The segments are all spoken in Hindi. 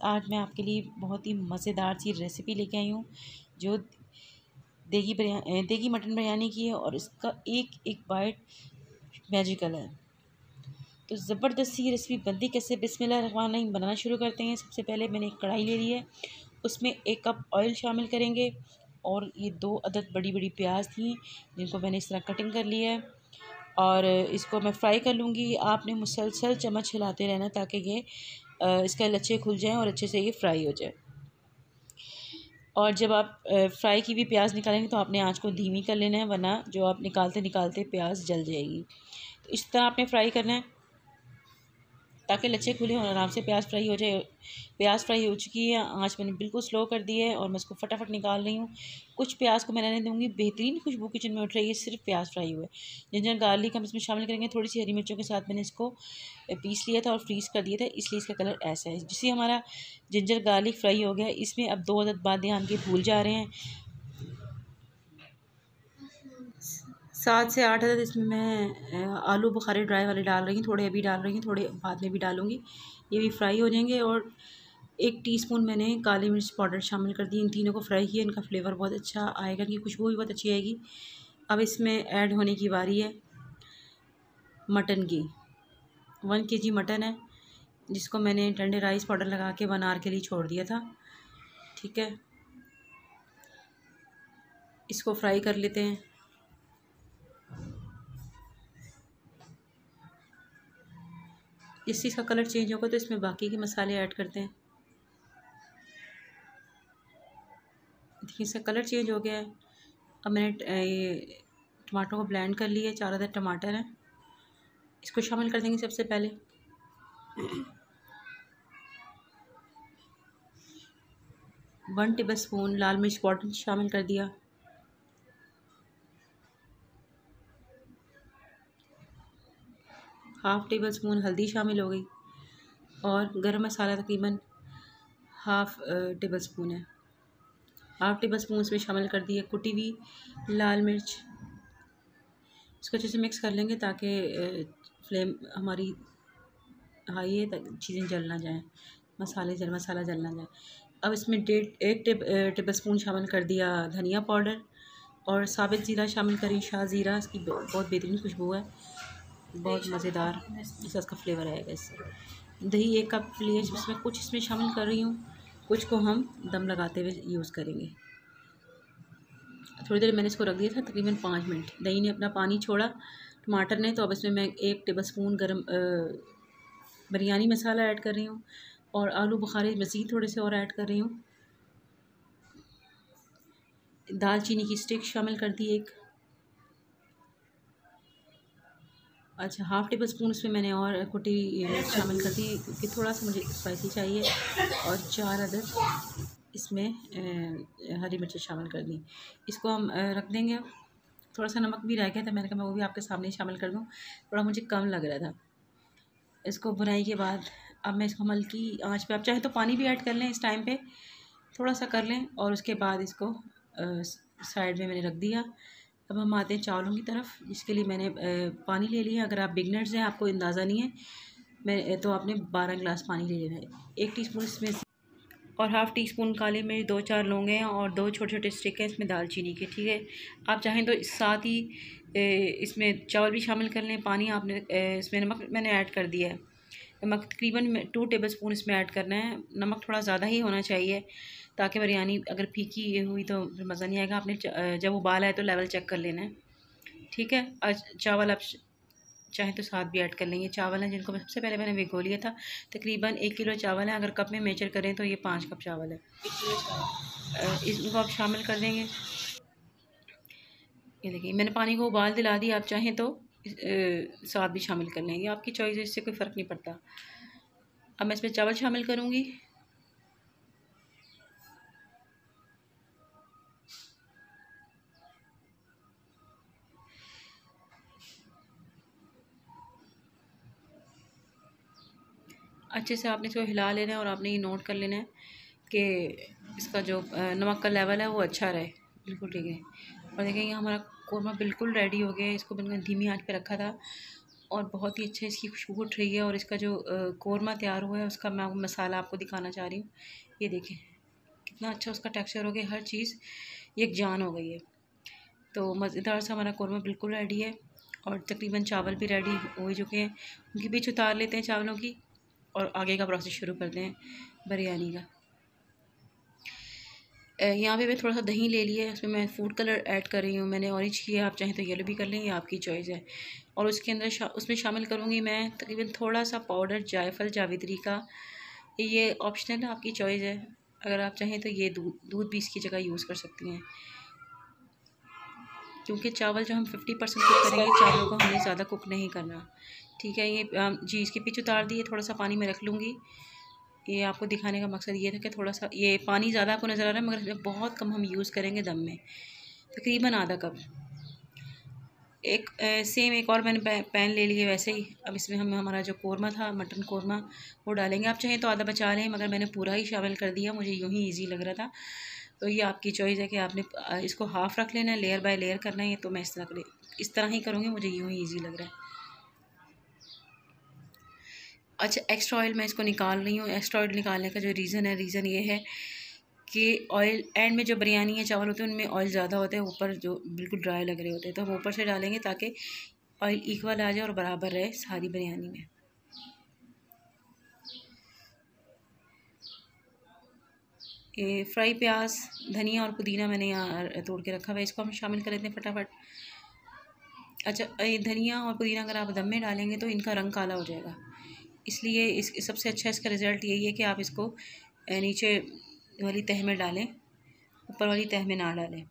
आज मैं आपके लिए बहुत ही मज़ेदार सी रेसिपी लेके आई हूँ जो देगी मटन बिरयानी की है और इसका एक एक बाइट मैजिकल है। तो ज़बरदस्त सी रेसिपी बनती कैसे, बिस्मिल्लाहिर्रहमानिर्रहीम। बनाना शुरू करते हैं। सबसे पहले मैंने एक कढ़ाई ले ली है, उसमें 1 कप ऑयल शामिल करेंगे और ये 2 अदद बड़ी बड़ी प्याज थी जिनको मैंने इस तरह कटिंग कर लिया है और इसको मैं फ्राई कर लूँगी। आपने मुसलसल चम्मच हिलाते रहना ताकि ये इसका लच्छे खुल जाएं और अच्छे से ये फ्राई हो जाए। और जब आप फ्राई की भी प्याज निकालेंगे तो आपने आंच को धीमी कर लेना है, वरना जो आप निकालते निकालते प्याज जल जाएगी। तो इस तरह आपने फ्राई करना है ताकि लच्छे खुले और आराम से प्याज फ्राई हो जाए। प्याज फ्राई हो चुकी है, आंच मैंने बिल्कुल स्लो कर दी है और मैं इसको फटाफट निकाल रही हूँ। कुछ प्याज को मैं रहने दूँगी, बेहतरीन खुशबू किचन में उठ रही है सिर्फ प्याज फ्राई हुए। जिंजर गार्लिक हम इसमें शामिल करेंगे, थोड़ी सी हरी मिर्चों के साथ मैंने इसको पीस लिया था और फ्रीज़ कर दिया था, इसलिए इसका कलर ऐसा है। जिससे हमारा जिंजर गार्लिक फ्राई हो गया, इसमें अब 2 अदद बादियान के फूल जा रहे हैं। 7 से 8 अदद इसमें मैं आलू बुखारे ड्राई वाले डाल रही हूँ। थोड़े अभी डाल रही हूँ, थोड़े बाद में भी डालूँगी, ये भी फ्राई हो जाएंगे। और 1 टीस्पून मैंने काली मिर्च पाउडर शामिल कर दी। इन तीनों को फ्राई किया, इनका फ्लेवर बहुत अच्छा आएगा, इनकी खुशबू भी बहुत अच्छी आएगी। अब इसमें ऐड होने की बारी है मटन की। 1 kg मटन है जिसको मैंने ठंडे राइस पाउडर लगा के 1 आवर के लिए छोड़ दिया था। ठीक है, इसको फ्राई कर लेते हैं। इससे इसका कलर चेंज होगा तो इसमें बाकी के मसाले ऐड करते हैं। देखिए इसका कलर चेंज हो गया है। अब मैंने ये टमाटर को ब्लेंड कर लिया है, 4 अदद टमाटर हैं, इसको शामिल कर देंगे सबसे पहले। 1 टेबलस्पून लाल मिर्च पाउडर शामिल कर दिया। हाफ़ टेबल स्पून हल्दी शामिल हो गई और गरम मसाला तकरीबन हाफ़ टेबल स्पून है। हाफ़ टेबल स्पून इसमें शामिल कर दी है कुटी हुई लाल मिर्च। इसको अच्छे से मिक्स कर लेंगे ताकि फ्लेम हमारी हाई है, ताकि चीज़ें जल ना जाएँ, मसाला जल ना जाए। अब इसमें 1 टेबल स्पून शामिल कर दिया धनिया पाउडर और साबित ज़ीरा शामिल करी, शाह ज़ीरा। इसकी बहुत बेहतरीन खुशबू है, बहुत मज़ेदार इसका फ्लेवर आएगा इससे। दही 1 कप लिए, जिसमें कुछ इसमें शामिल कर रही हूँ, कुछ को हम दम लगाते हुए यूज़ करेंगे। थोड़ी देर मैंने इसको रख दिया था, तकरीबन 5 मिनट। दही ने अपना पानी छोड़ा, टमाटर ने, तो अब इसमें मैं 1 टेबल स्पून गरम बिरयानी मसाला ऐड कर रही हूँ और आलू बुखारे मज़ीद थोड़े से और ऐड कर रही हूँ। दालचीनी की स्टिक शामिल कर दी 1। अच्छा, हाफ़ टेबल स्पून इसमें मैंने और कुटी मिर्च शामिल कर दी क्योंकि थोड़ा सा मुझे स्पाइसी चाहिए। और 4 अदद इसमें हरी मिर्च शामिल कर दी। इसको हम रख देंगे। थोड़ा सा नमक भी रह गया था, मैंने कहा मैं वो भी आपके सामने शामिल कर दूँ, थोड़ा मुझे कम लग रहा था। इसको भुनाई के बाद अब मैं इसको हल्की आंच पे, आप चाहे तो पानी भी ऐड कर लें इस टाइम पे, थोड़ा सा कर लें और उसके बाद इसको साइड में मैंने रख दिया। अब हम आते हैं चावलों की तरफ, जिसके लिए मैंने पानी ले लिया। अगर आप बिगनर्स हैं, आपको अंदाज़ा नहीं है, मैं तो आपने 12 गिलास पानी ले लेना है। 1 टीस्पून इसमें और हाफ़ टी स्पून काली मिर्च, 2-4 लौंग हैं और 2 छोटे छोटे स्टिक हैं इसमें दालचीनी के। ठीक है, आप चाहें तो साथ ही इसमें चावल भी शामिल कर लें। पानी आपने इसमें नमक मैंने ऐड कर दिया है। नमक तकरीबन 2 टेबल स्पून इसमें ऐड करना है। नमक थोड़ा ज़्यादा ही होना चाहिए ताकि बिरयानी अगर फीकी हुई तो फिर मज़ा नहीं आएगा। आपने जब उबाला है तो लेवल चेक कर लेना है। ठीक है, आज चावल आप चाहें तो साथ भी ऐड कर लेंगे। चावल हैं जिनको सबसे पहले मैंने भिगो लिया था। तकरीबन 1 किलो चावल है, अगर कप में मेजर करें तो ये 5 कप चावल है। इनको आप शामिल कर देंगे। ये देखिए मैंने पानी को उबाल दिला दी, आप चाहें तो साथ भी शामिल कर लेंगे, आपकी चॉइस है, इससे कोई फ़र्क नहीं पड़ता। अब मैं इसमें चावल शामिल करूँगी। अच्छे से आपने इसको हिला लेना है और आपने ये नोट कर लेना है कि इसका जो नमक का लेवल है वो अच्छा रहे, बिल्कुल ठीक है। और देखेंगे हमारा कौरमा बिल्कुल रेडी हो गया है। इसको मैंने धीमी आंच पे रखा था और बहुत ही अच्छा इसकी खुशबू उठ रही है। और इसका जो कोरमा तैयार हुआ है उसका मैं मसाला आपको दिखाना चाह रही हूँ। ये देखें कितना अच्छा उसका टेक्सचर हो गया, हर चीज़ यकजान हो गई है। तो मज़ेदार सा हमारा कोरमा बिल्कुल रेडी है और तकरीबन चावल भी रेडी हो चुके हैं। उनकी बीच उतार लेते हैं चावलों की और आगे का प्रोसेस शुरू करते हैं बिरयानी का। यहाँ पे मैं थोड़ा सा दही ले लिया है, उसमें मैं फूड कलर ऐड कर रही हूँ। मैंने ऑरेंज किया, आप चाहें तो येलो भी कर लें, ये आपकी चॉइस है। और उसके अंदर उसमें शामिल करूँगी मैं तकरीबन थोड़ा सा पाउडर जायफल जावित्री का। ये ऑप्शनल है, आपकी चॉइस है। अगर आप चाहें तो ये दूध भी इसकी जगह यूज़ कर सकती हैं, क्योंकि चावल जो हम 50% कुक करेंगे, चावलों को हमने ज़्यादा कुक नहीं करना। ठीक है, ये जी इसके पीछे उतार दिए, थोड़ा सा पानी में रख लूँगी। ये आपको दिखाने का मकसद ये था कि थोड़ा सा ये पानी ज़्यादा आपको नज़र आ रहा है, मगर बहुत कम हम यूज़ करेंगे दम में, तकरीबन आधा कप। एक सेम एक और मैंने पैन ले लिए वैसे ही। अब इसमें हम हमारा जो कोरमा था, मटन कोरमा, वो डालेंगे। आप चाहें तो आधा बचा लें, मगर मैंने पूरा ही शामिल कर दिया, मुझे यूँ ही ईजी लग रहा था। तो ये आपकी चॉइस है कि आपने इसको हाफ़ रख लेना है, लेयर बाय लेयर करना है। तो मैं इस तरह ही करूँगी, मुझे यूँ ही ईजी लग रहा है। अच्छा, एक्स्ट्रा ऑयल मैं इसको निकाल रही हूँ। एक्स्ट्रा ऑयल निकालने का जो रीज़न ये है कि ऑयल एंड में जो बिरयानी है चावल होते हैं उनमें ऑयल ज़्यादा होता है, ऊपर जो बिल्कुल ड्राई लग रहे होते हैं, तो हम ऊपर से डालेंगे ताकि ऑयल इक्वल आ जाए और बराबर रहे सारी बिरयानी में। ये फ्राई प्याज, धनिया और पुदीना मैंने यहाँ तोड़ के रखा हुआ है, इसको हम शामिल कर लेते हैं फटाफट। अच्छा, ये धनिया और पुदीना अगर आप दम में डालेंगे तो इनका रंग काला हो जाएगा, इसलिए इस सबसे अच्छा इसका रिज़ल्ट यही है कि आप इसको नीचे वाली तह में डालें, ऊपर वाली तह में ना डालें।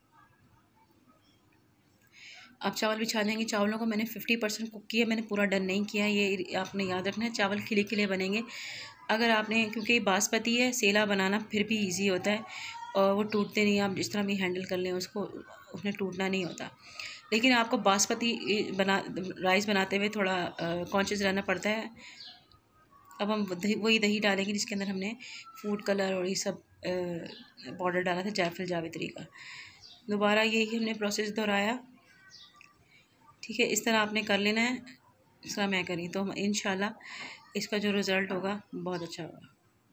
आप चावल बिछा देंगे। चावलों को मैंने 50% कुक किया, मैंने पूरा डन नहीं किया, ये आपने याद रखना है। चावल खिले खिले बनेंगे। अगर आपने, क्योंकि बासमती है, सेला बनाना फिर भी इजी होता है और वो टूटते नहीं, आप जिस तरह भी हैंडल कर लें उसको, उसमें टूटना नहीं होता। लेकिन आपको बासमती राइस बनाते हुए थोड़ा कॉन्शियस रहना पड़ता है। अब हम वही दही डालेंगे जिसके अंदर हमने फूड कलर और ये सब पाउडर डाला था, जायफल जावित्री का। दोबारा यही हमने प्रोसेस दोहराया। ठीक है, इस तरह आपने कर लेना है, इस तरह मैं करी, तो इंशाल्लाह इसका जो रिज़ल्ट होगा बहुत अच्छा होगा।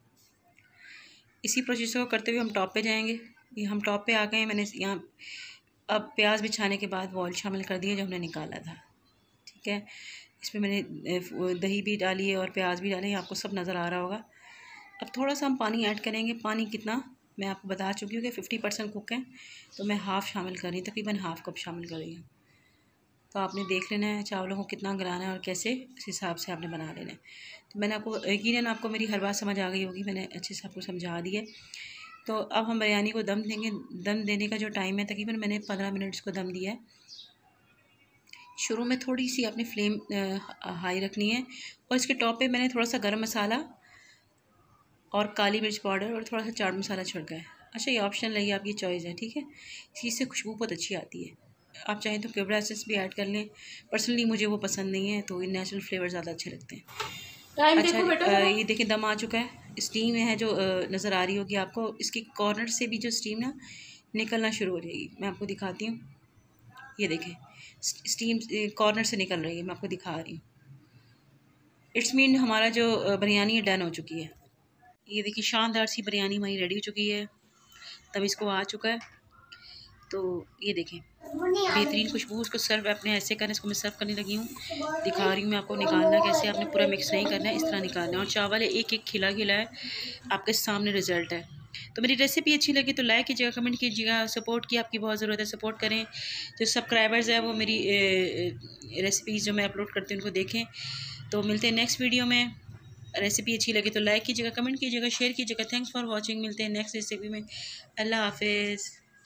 इसी प्रोसेस को करते हुए हम टॉप पे जाएंगे। ये हम टॉप पे आ गए हैं। मैंने यहाँ अब प्याज बिछाने के बाद ऑयल शामिल कर दिया जो हमने निकाला था। ठीक है, इसमें मैंने दही भी डाली है और प्याज भी डाले हैं, आपको सब नज़र आ रहा होगा। अब थोड़ा सा हम पानी ऐड करेंगे। पानी कितना मैं आपको बता चुकी हूँ कि 50% कुक है, तो मैं हाफ़ शामिल कर रही हूँ, तकरीबन हाफ़ कप शामिल कर रही हूँ। तो आपने देख लेना है चावलों को कितना गलाना है और कैसे, इस हिसाब से आपने बना लेना है। तो मैंने आपको यकीनन आपको मेरी हर बात समझ आ गई होगी, मैंने अच्छे से आपको समझा दी है। तो अब हम बिरयानी को दम देंगे। दम देने का जो टाइम है तकरीबन मैंने 15 मिनट इसको दम दिया है। शुरू में थोड़ी सी आपने फ्लेम हाई रखनी है और इसके टॉप पे मैंने थोड़ा सा गरम मसाला और काली मिर्च पाउडर और थोड़ा सा चाट मसाला छिड़का है। अच्छा, ये ऑप्शनल है, ये आपकी चॉइस है। ठीक है, इससे खुशबू बहुत अच्छी आती है। आप चाहें तो केवड़ा एसेंस भी ऐड कर लें, पर्सनली मुझे वो पसंद नहीं है, तो नेचुरल फ्लेवर ज़्यादा अच्छे लगते हैं। अच्छा, ये देखिए दम आ चुका है। स्टीम है जो नज़र आ रही होगी आपको, इसकी कॉर्नर से भी जो स्टीम ना निकलना शुरू हो जाएगी। मैं आपको दिखाती हूँ, ये देखें स्टीम कॉर्नर से निकल रही है, मैं आपको दिखा रही हूँ। इट्स मीन हमारा जो बिरयानी है डन हो चुकी है। ये देखिए शानदार सी बिरयानी हमारी रेडी हो चुकी है, तब इसको आ चुका है। तो ये देखें बेहतरीन खुशबू। उसको सर्व अपने ऐसे करना, इसको मैं सर्व करने लगी हूँ, दिखा रही हूँ मैं आपको निकालना कैसे। आपने पूरा मिक्स नहीं करना है, इस तरह निकालना है। और चावल एक एक खिला खिला है, आपके सामने रिज़ल्ट है। तो मेरी रेसिपी अच्छी लगी तो लाइक कीजिएगा, कमेंट कीजिएगा। सपोर्ट की आपकी बहुत ज़रूरत है, सपोर्ट करें। जो सब्सक्राइबर्स हैं वो मेरी रेसिपीज़ जो मैं अपलोड करती हूँ उनको देखें। तो मिलते हैं नेक्स्ट वीडियो में। रेसिपी अच्छी लगी तो लाइक कीजिएगा, कमेंट कीजिएगा, शेयर कीजिएगा। Thanks for watching. मिलते हैं नेक्स्ट रेसिपी में। अल्लाह हाफिज़।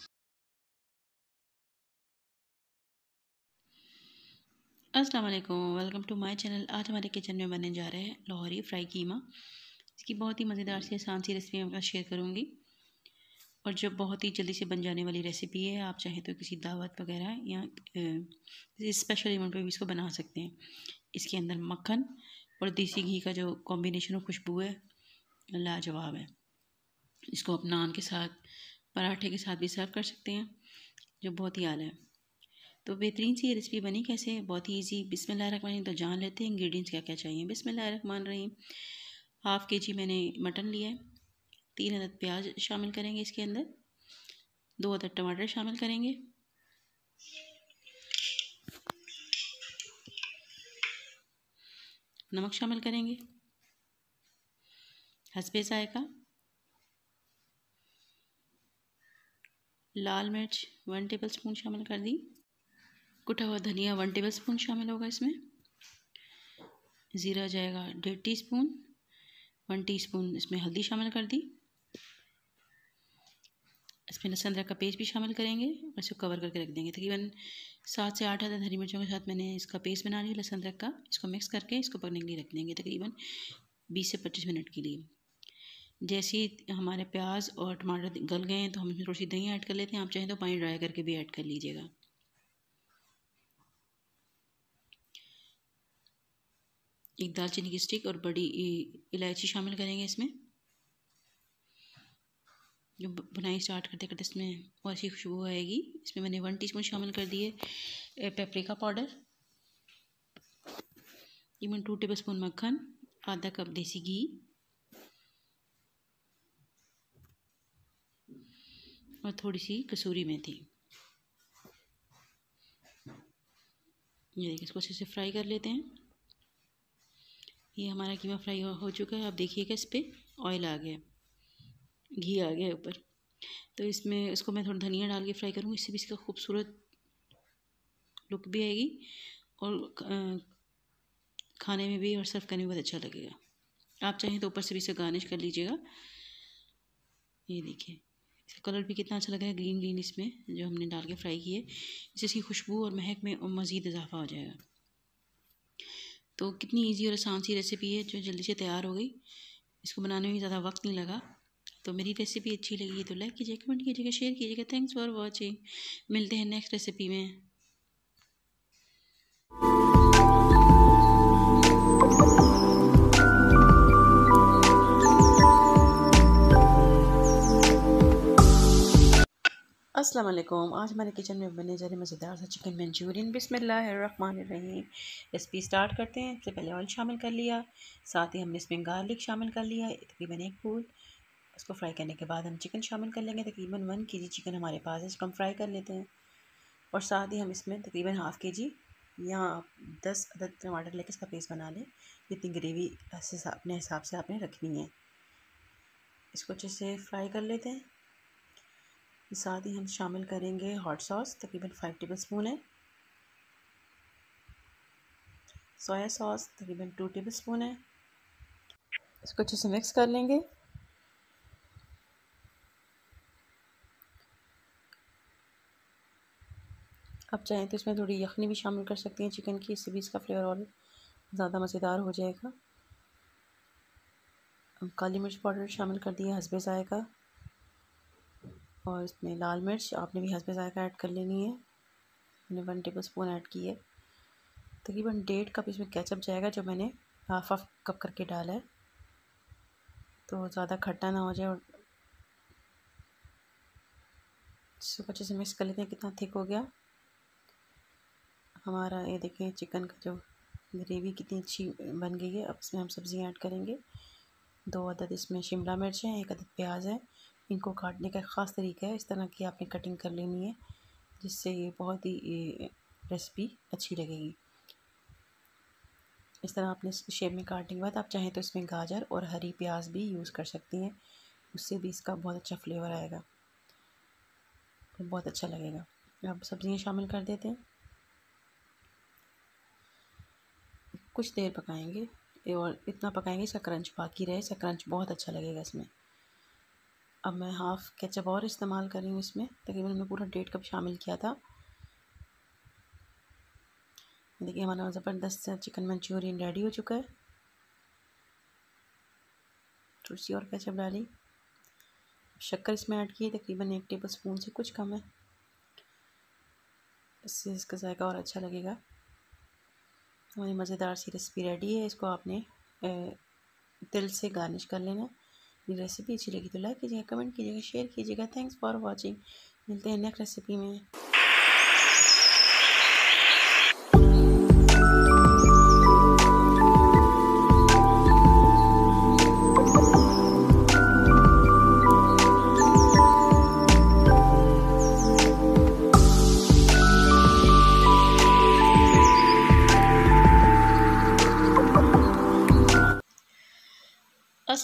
अस्सलाम वालेकुम, वेलकम टू माय चैनल। आज हमारे किचन में बनने जा रहे हैं लाहौरी फ्राई कीमा। इसकी बहुत ही मज़ेदार सी आसान सी रेसिपी मैं आपके साथ शेयर करूँगी और जो बहुत ही जल्दी से बन जाने वाली रेसिपी है। आप चाहें तो किसी दावत वगैरह या स्पेशल इवेंट पे भी इसको बना सकते हैं। इसके अंदर मक्खन और देसी घी का जो कॉम्बिनेशन और खुशबू है लाजवाब है। इसको आप नान के साथ, पराठे के साथ भी सर्व कर सकते हैं, जो बहुत ही आला है। तो बेहतरीन सी ये रेसिपी बनी कैसे, बहुत ही ईजी। बिस्मिल्लाहिर्रहमानिर्रहीम। तो जान लेते हैं इंग्रेडिएंट्स क्या क्या चाहिए। बिस्मिल्लाहिर्रहमानिर्रहीम। हाफ़ के जी मैंने मटन लिया है। 3 अदद प्याज शामिल करेंगे इसके अंदर। 2 अदद टमाटर शामिल करेंगे। नमक शामिल करेंगे हस्बे ज़ायक़ा। लाल मिर्च 1 टेबल स्पून शामिल कर दी। कुटा हुआ धनिया 1 टेबल स्पून शामिल होगा इसमें। ज़ीरा जाएगा 1.5 टीस्पून। 1 टीस्पून इसमें हल्दी शामिल कर दी। इसमें लहसुन अदरक का पेस्ट भी शामिल करेंगे और इसको कवर करके रख देंगे। तकरीबन 7 से 8 अदद हरी मिर्चों के साथ मैंने इसका पेस्ट बना लिया लहसुन अदरक का। इसको मिक्स करके इसको पकने के लिए रख देंगे तकरीबन 20 से 25 मिनट के लिए। जैसे ही हमारे प्याज और टमाटर गल गए हैं तो हम इसमें थोड़ी सी दही ऐड कर लेते हैं। आप चाहें तो पानी ड्राई करके भी ऐड कर लीजिएगा। एक दालचीनी की स्टिक और बड़ी इलायची शामिल करेंगे इसमें। जो बुनाई स्टार्ट करते करते इसमें और अच्छी खुशबू आएगी। इसमें मैंने 1 टीस्पून शामिल कर दिए पेपरिका पाउडर। तकरीबन 2 टेबल स्पून मक्खन, आधा कप देसी घी और थोड़ी सी कसूरी मेथी। ये देखिए, इसको अच्छे से फ्राई कर लेते हैं। ये हमारा कीमा फ्राई हो चुका है। आप देखिएगा इस पर ऑयल आ गया, घी आ गया ऊपर। तो इसमें इसको मैं थोड़ा धनिया डाल के फ्राई करूँगी। इससे भी इसका खूबसूरत लुक भी आएगी और खाने में भी और सर्व करने में बहुत अच्छा लगेगा। आप चाहें तो ऊपर से भी इसे गार्निश कर लीजिएगा। ये देखिए, इसका कलर भी कितना अच्छा लग रहा है, ग्रीन ग्रीन इसमें जो हमने डाल के फ्राई किए। इससे इसकी खुशबू और महक में मज़ीद इजाफा हो जाएगा। तो कितनी इजी और आसान सी रेसिपी है जो जल्दी से तैयार हो गई। इसको बनाने में ज़्यादा वक्त नहीं लगा। तो मेरी रेसिपी अच्छी लगी तो लाइक कीजिएगा, कमेंट कीजिएगा, शेयर कीजिएगा। Thanks for watching. मिलते हैं नेक्स्ट रेसिपी में। अस्सलाम वालेकुम। आज हमारे किचन में बने जा रहे मज़ेदार सा चिकन मंचूरियन। बिस्मिल्लाहिर्रहमानिर्रहीम। रेसिपी स्टार्ट करते हैं। सबसे पहले ऑयल शामिल कर लिया, साथ ही हमने इसमें गार्लिक शामिल कर लिया तकरीबन 1 फूल। उसको फ्राई करने के बाद हम चिकन शामिल कर लेंगे। तकरीबन 1 केजी चिकन हमारे पास है, इसको हम फ्राई कर लेते हैं। और साथ ही हम इसमें तकरीबन हाफ़ केजी या 10 अदद टमाटर लेकर इसका पेस्ट बना लें। जितनी ग्रेवी अपने हिसाब से आपने रखनी है। इसको अच्छे से फ्राई कर लेते हैं। साथ ही हम शामिल करेंगे हॉट सॉस, तकरीबन 5 टेबल स्पून है। सोया सॉस तकरीबन 2 टेबल स्पून है। इसको अच्छे से मिक्स कर लेंगे। आप चाहें तो इसमें थोड़ी यखनी भी शामिल कर सकती हैं चिकन की, इससे भी इसका फ्लेवर और ज़्यादा मज़ेदार हो जाएगा। अब काली मिर्च पाउडर शामिल कर दिया हस्बे ज़ायक़ा। और इसमें लाल मिर्च आपने भी हस्बे ज़ायक़ा ऐड कर लेनी है। मैंने 1 टेबल स्पून ऐड की है। तकरीबन 1.5 कप इसमें केचप जाएगा जो मैंने हाफ कप करके डाला है, तो ज़्यादा खट्टा ना हो जाए। और इसको अच्छे से मिक्स कर लेते हैं। कितना थिक हो गया हमारा, ये देखें चिकन का जो ग्रेवी कितनी अच्छी बन गई है। अब इसमें हम सब्ज़ियाँ ऐड करेंगे। 2 अदद इसमें शिमला मिर्च है, 1 अदद प्याज है। इनको काटने का ख़ास तरीका है, इस तरह की आपने कटिंग कर लेनी है जिससे ये बहुत ही रेसिपी अच्छी लगेगी। इस तरह आपने शेप में काटने के बाद आप चाहें तो इसमें गाजर और हरी प्याज भी यूज़ कर सकती हैं, उससे भी इसका बहुत अच्छा फ्लेवर आएगा, तो बहुत अच्छा लगेगा। अब सब्ज़ियाँ शामिल कर देते हैं। कुछ देर पकाएंगे और इतना पकाएंगे इसका क्रंच बाकी रहे। इसका क्रंच बहुत अच्छा लगेगा इसमें। अब मैं हाफ़ केचप और इस्तेमाल कर रही हूँ इसमें। तकरीबन हमने पूरा 1.5 कप शामिल किया था। देखिए हमारा ज़बरदस्त चिकन मंचूरियन रेडी हो चुका है। थोड़ी सी और केचप डाली, शक्कर इसमें ऐड की तकरीबन 1 टेबल स्पून से कुछ कम है, इससे इसका जायका और अच्छा लगेगा। हमारी मज़ेदार सी रेसिपी रेडी है। इसको आपने तिल से गार्निश कर लेना। ये रेसिपी अच्छी लगी तो लाइक कीजिएगा, कमेंट कीजिएगा, शेयर कीजिएगा। Thanks for watching. मिलते हैं नेक्स्ट रेसिपी में।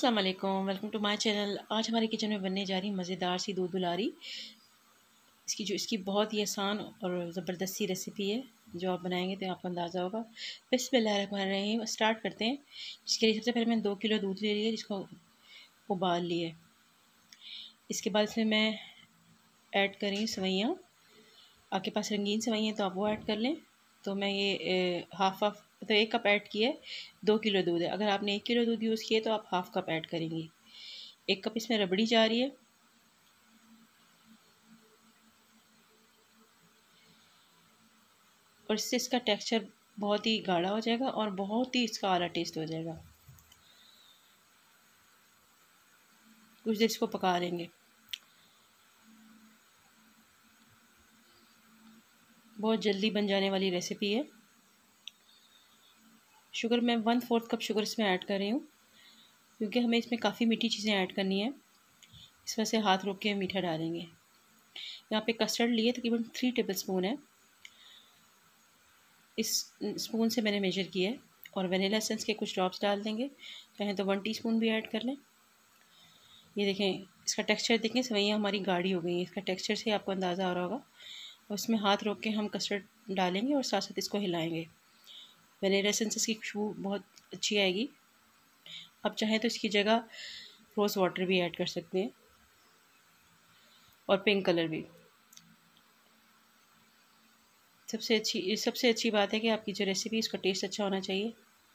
अस्सलाम वालेकुम, वेलकम टू माय चैनल। आज हमारे किचन में बनने जा रही मज़ेदार सी दूध दुलारी। इसकी बहुत ही आसान और ज़बरदस्त सी रेसिपी है, जो आप बनाएंगे तो आपको अंदाज़ा होगा। बिस्मिल्लाहिर्रहमानिर्रहीम, स्टार्ट करते हैं। इसके लिए सबसे पहले मैंने 2 किलो दूध ले लिया, जिसको उबाल लिए। इसके बाद इसमें मैं ऐड कर रही हूँ सेवइयाँ। आपके पास रंगीन सेवइयाँ तो आप वो ऐड कर लें। तो मैं ये हाफ तो 1 कप ऐड किया है। 2 किलो दूध है। अगर आपने 1 किलो दूध यूज़ किया तो आप हाफ कप ऐड करेंगी। 1 कप इसमें रबड़ी जा रही है। और इससे इसका टेक्सचर बहुत ही गाढ़ा हो जाएगा और बहुत ही इसका आला टेस्ट हो जाएगा। कुछ देर इसको पका लेंगे। बहुत जल्दी बन जाने वाली रेसिपी है। शुगर मैं 1/4 कप शुगर इसमें ऐड कर रही हूँ, क्योंकि हमें इसमें काफ़ी मीठी चीज़ें ऐड करनी है। इस वजह से हाथ रोक के मीठा डालेंगे। यहाँ पे कस्टर्ड लिए तकरीबन 3 टेबल स्पून है। इस स्पून से मैंने मेजर किया है। और वनीला एसेंस के कुछ ड्रॉप्स डाल देंगे, चाहे तो 1 टीस्पून भी ऐड कर लें। ये देखें, इसका टेक्सचर देखें, सेवइयाँ हमारी गाढ़ी हो गई हैं। इसका टेक्सचर से आपको अंदाज़ा हो रहा होगा। और इसमें हाथ रोक के हम कस्टर्ड डालेंगे और साथ साथ इसको हिलाएंगे। वनीला एसेंस की खुशबू बहुत अच्छी आएगी। आप चाहें तो इसकी जगह रोज़ वाटर भी ऐड कर सकते हैं, और पिंक कलर भी। सबसे अच्छी बात है कि आपकी जो रेसिपी है, इसका टेस्ट अच्छा होना चाहिए।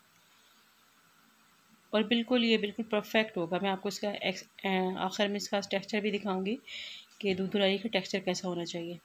और ये बिल्कुल परफेक्ट होगा। मैं आपको इसका आखिर में इसका टेक्सचर भी दिखाऊंगी कि दूध दुलारी का टेक्सचर कैसा होना चाहिए।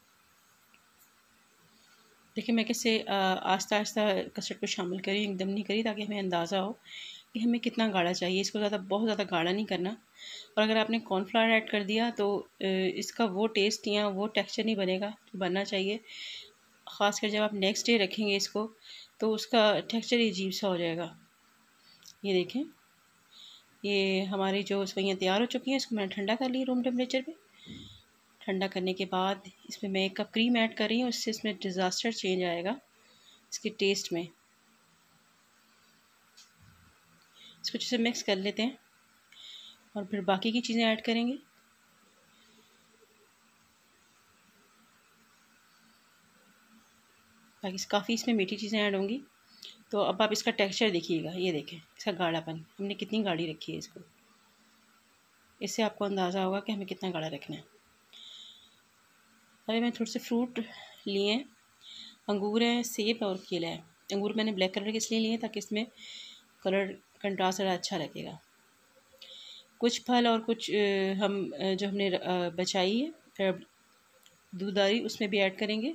देखिए, मैं कैसे आस्ता आस्ता कस्टर्ड को शामिल करी, एकदम नहीं करी, ताकि हमें अंदाज़ा हो कि हमें कितना गाढ़ा चाहिए। इसको बहुत ज़्यादा गाढ़ा नहीं करना। और अगर आपने कॉर्नफ्लावर ऐड कर दिया तो इसका वो टेस्ट या वो टेक्सचर नहीं बनेगा जो बनना चाहिए। ख़ासकर जब आप नेक्स्ट डे रखेंगे इसको, तो उसका टेक्सचर अजीब सा हो जाएगा। ये देखें, ये हमारी जो सेवइयाँ तैयार हो चुकी हैं, इसको मैंने ठंडा कर ली रूम टेम्परेचर पे। ठंडा करने के बाद इसमें मैं 1 कप क्रीम ऐड कर रही हूँ। इससे इसमें डिज़ास्टर चेंज आएगा इसके टेस्ट में। इसको अच्छे से मिक्स कर लेते हैं और फिर बाकी की चीज़ें ऐड करेंगे। बाकी काफ़ी इसमें मीठी चीज़ें ऐड होंगी। तो अब आप इसका टेक्सचर देखिएगा। ये देखें, इसका गाढ़ापन हमने कितनी गाढ़ी रखी है इसको। इससे आपको अंदाज़ा होगा कि हमें कितना गाढ़ा रखना है। अरे मैं थोड़े से फ्रूट लिए हैं। अंगूर हैं, सेब और केला है। अंगूर मैंने ब्लैक कलर के इसलिए लिए ताकि इसमें कलर कंट्रास्ट ज़रा अच्छा लगेगा। कुछ फल और कुछ जो हमने बचाई है दूधदारी, उसमें भी ऐड करेंगे।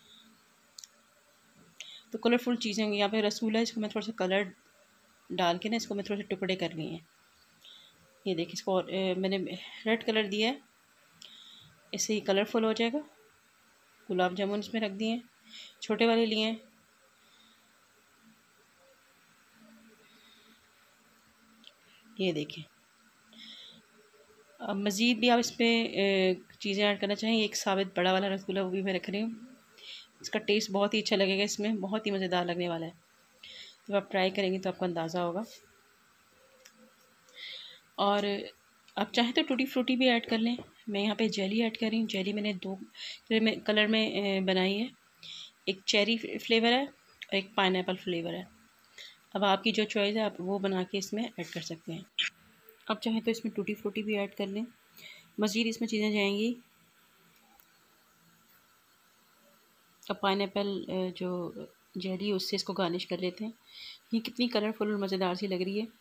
तो कलरफुल चीज़ें होंगी। यहाँ पे रसूल है, इसको मैं थोड़ा सा कलर डाल के ना, इसको मैं थोड़े से टुकड़े कर लिए हैं। ये देखिए, इसको मैंने रेड कलर दिया है, इससे ही कलरफुल हो जाएगा। गुलाब जामुन इसमें रख दिए हैं, छोटे वाले लिए हैं। ये देखिए, अब मज़ीद भी आप इसमें चीज़ें ऐड करना चाहें। एक साबित बड़ा वाला रसगुल्ला, वो भी मैं रख रही हूँ। इसका टेस्ट बहुत ही अच्छा लगेगा, इसमें बहुत ही मज़ेदार लगने वाला है। तो आप ट्राई करेंगे तो आपको अंदाज़ा होगा। और आप चाहें तो टूटी फ्रूटी भी ऐड कर लें। मैं यहाँ पे जेली ऐड कर रही हूँ। जेली मैंने 2 कलर में बनाई है। एक चेरी फ्लेवर है और एक पाइनएप्पल फ्लेवर है। अब आपकी जो चॉइस है, आप वो बना के इसमें ऐड कर सकते हैं। अब चाहें तो इसमें टूटी फ्रूटी भी ऐड कर लें। मज़ीद इसमें चीज़ें जाएंगी। अब पाइनएप्पल जो जेली है, उससे इसको गार्निश कर लेते हैं। ये कितनी कलरफुल और मज़ेदार सी लग रही है।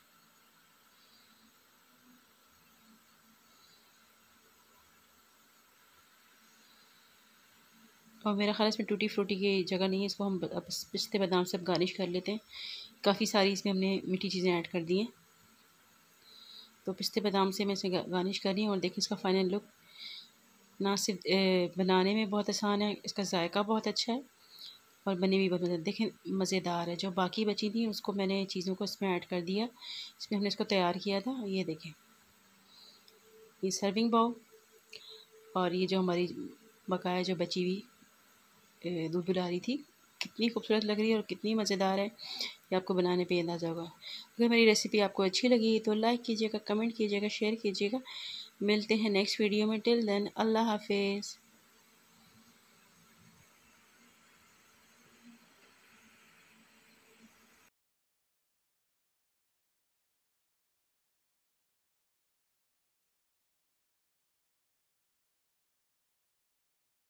और मेरा ख़्याल इसमें टूटी फ्रूटी की जगह नहीं है। इसको हम पिस्ते बादाम से गार्निश कर लेते हैं। काफ़ी सारी इसमें हमने मीठी चीज़ें ऐड कर दी हैं। तो पिस्ते बादाम से मैं इसे गार्निश कर रही हूँ। और देखिए, इसका फ़ाइनल लुक ना सिर्फ बनाने में बहुत आसान है, इसका जायका बहुत अच्छा है और बनी भी बहुत देखें मज़ेदार है। जो बाकी बची थी, उसको मैंने चीज़ों को इसमें ऐड कर दिया। इसमें हमने इसको तैयार किया था। ये देखें, ये सर्विंग बाउल और ये जो हमारी बकाया जो बची हुई दूध दुलारी थी, कितनी खूबसूरत लग रही है और कितनी मज़ेदार है, ये आपको बनाने पे अंदाज़ा होगा। अगर मेरी रेसिपी आपको अच्छी लगी तो लाइक कीजिएगा, कमेंट कीजिएगा, शेयर कीजिएगा। मिलते हैं नेक्स्ट वीडियो में। टिल देन अल्लाह हाफिज़।